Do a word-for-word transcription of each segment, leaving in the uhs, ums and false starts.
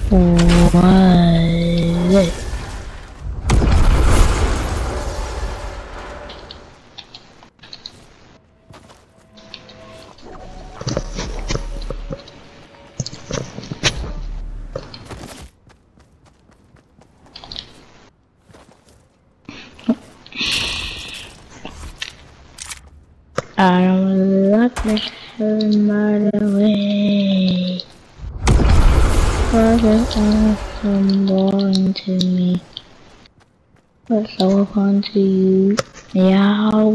What? I don't like this feeling by the way. Cause it's all so boring to me. But so fun to you. Meow.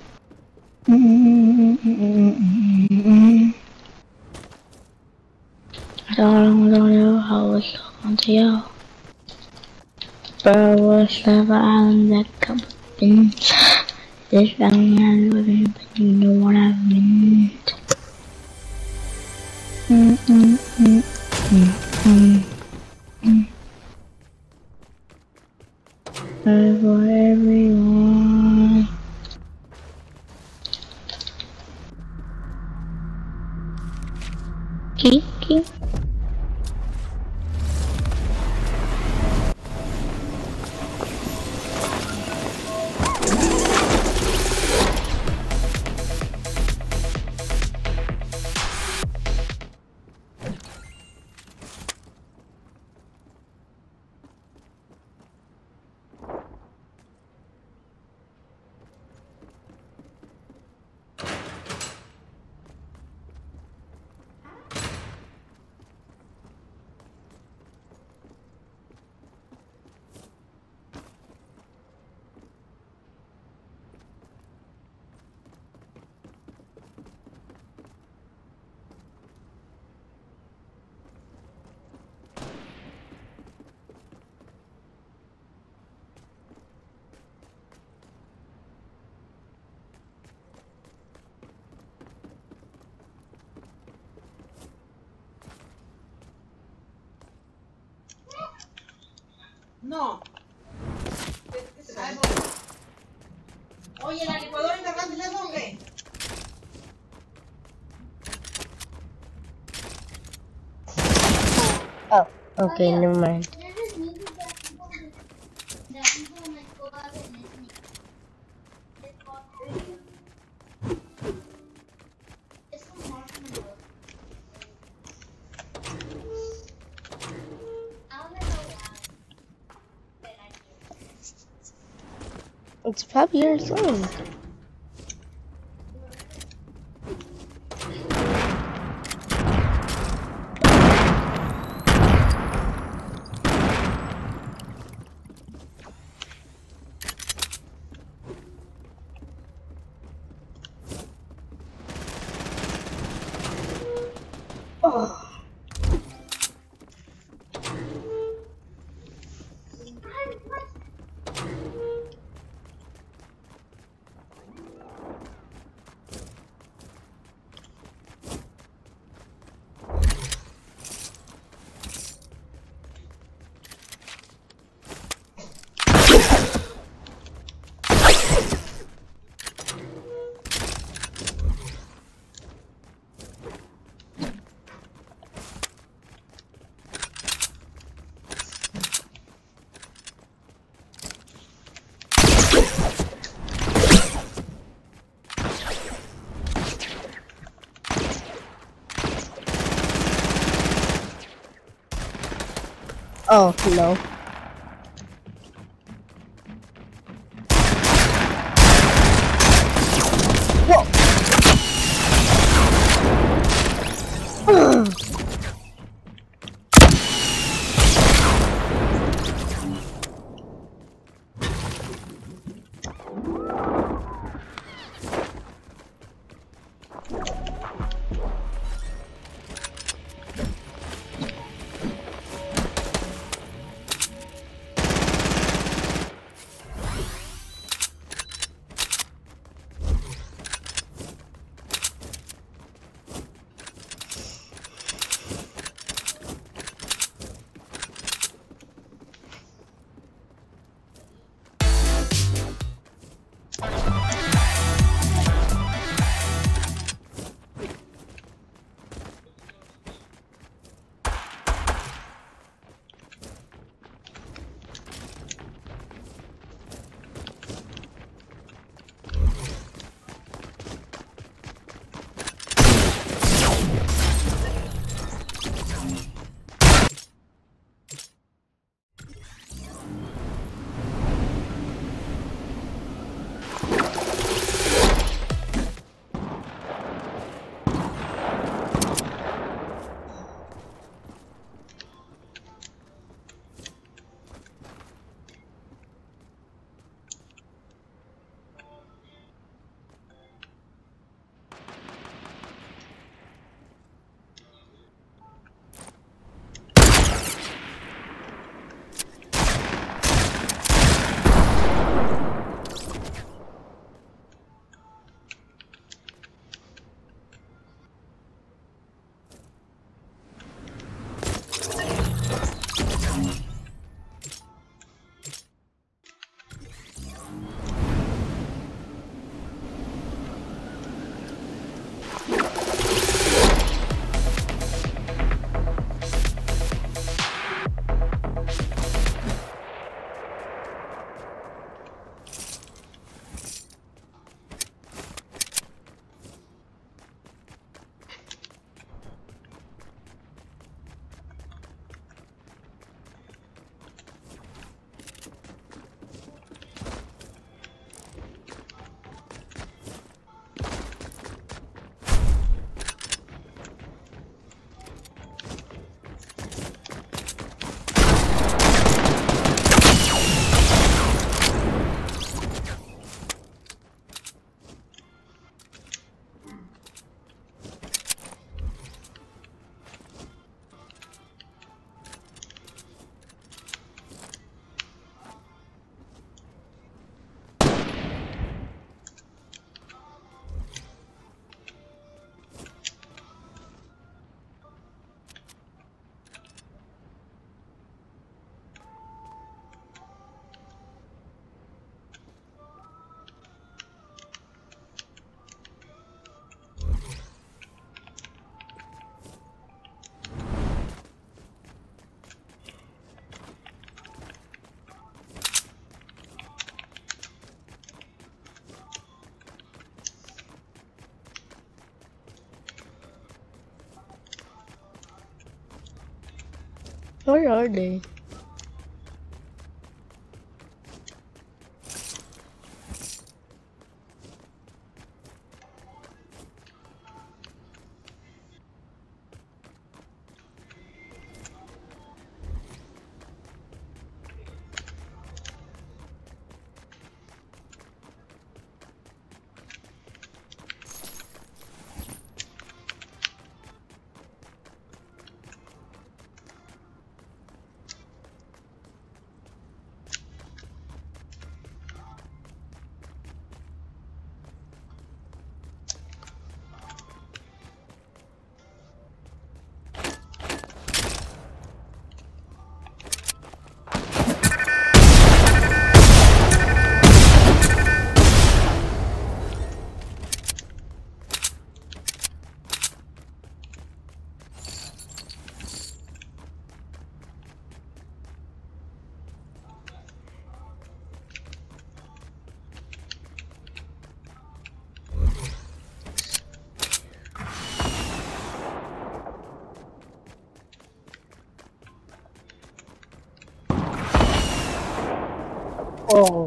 Mm-mm-mm-mm-mm-mm. I don't know how it's so fun to you. But what's the island that comes in? This island I'm living, but you know what I meant. Mm-mm-mm-mm-mm. For everyone. Kiki. No. Oye, la licuadora encargante de dónde? Oh, okay, never mind. It's probably your phone. Oh. Oh, no. Whoa. Where are they? Oh.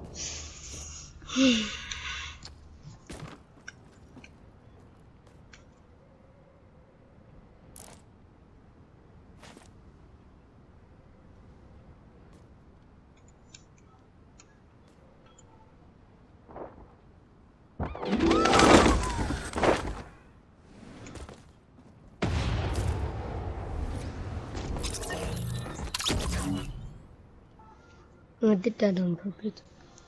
I did that on purpose.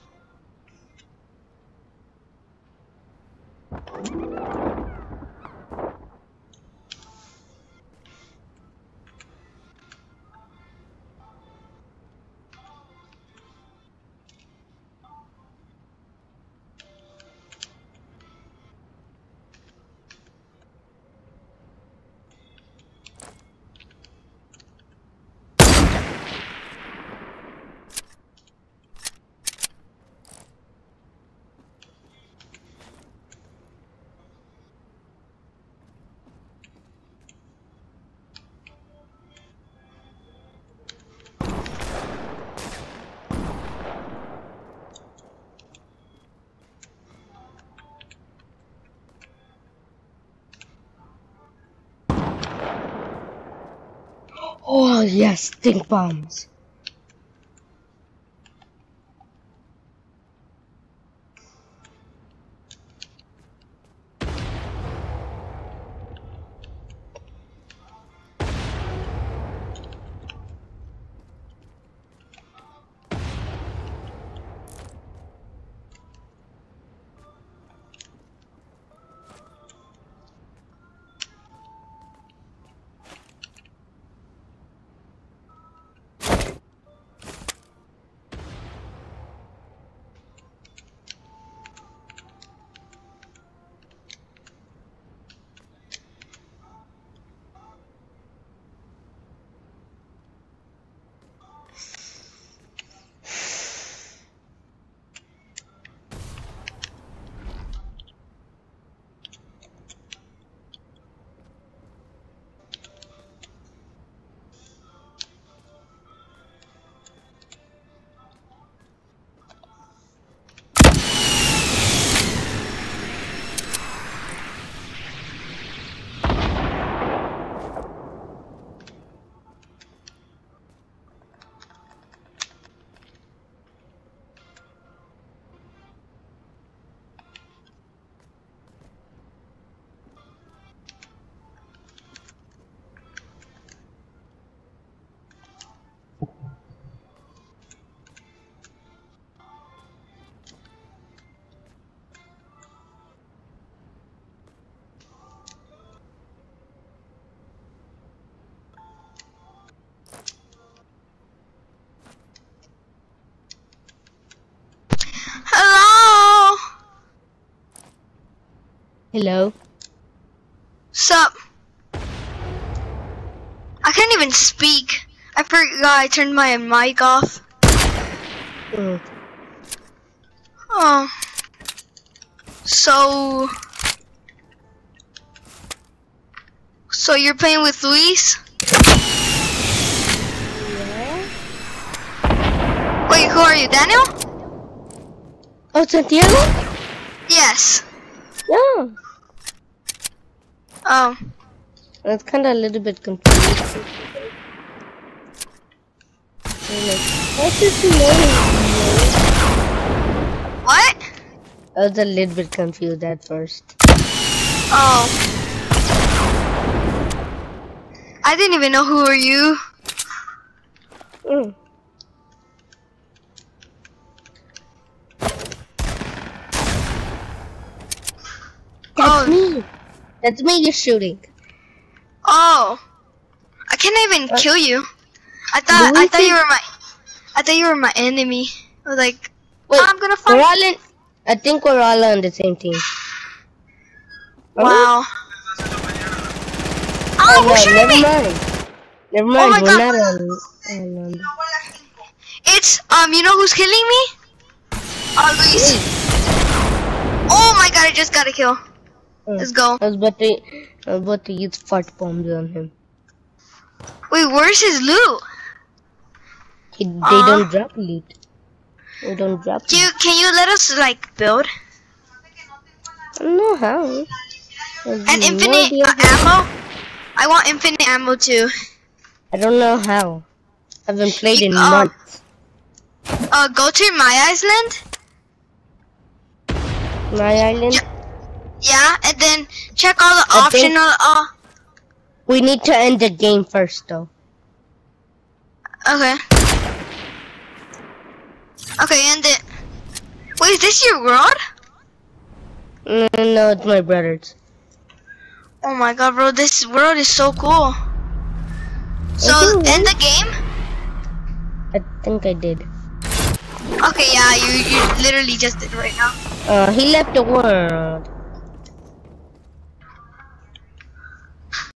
Oh yes, stink bombs. Hello? Hello? Sup? I can't even speak. I forgot I turned my mic off. Mm. Oh. So... So you're playing with Luis? Wait, who are you, Daniel? Oh, Santiago? Yes. Yeah. Oh. It's kind of a little bit confused. What's this name? What? I was a little bit confused at first. Oh. I didn't even know who are you. Mm. That's Oh. me. That's me you're shooting. Oh. I can't even What? kill you. I thought Do we I thought think- you were my I thought you were my enemy. I was like, Wait, I'm gonna we're fight. all in. I think we're all on the same team. Wow. Oh, Oh, no, who's shooting never me? mind. Never Oh mind, my we're God. not on. on It's um, you know who's killing me? Oh, Luis. Oh my God, I just got a kill. Let's go. I was about to, I was about to use fart bombs on him. Wait, where's his loot? He, they Uh. don't drop loot. They don't drop Can you loot. can you let us like build I don't know how. I have an no infinite idea uh, how. ammo? I want infinite ammo too. I don't know how. I haven't played in Uh, months. Uh, go to my Iceland. My island. Yeah. Yeah, and then check all the I think- optional. Uh, We need to end the game first, though. okay. Okay, end it. Wait, is this your world? No, no, it's my brother's. Oh my God, bro, this world is so cool. So Okay, end the game. I think I did. Okay, yeah, you you literally just did right now. Uh, he left the world.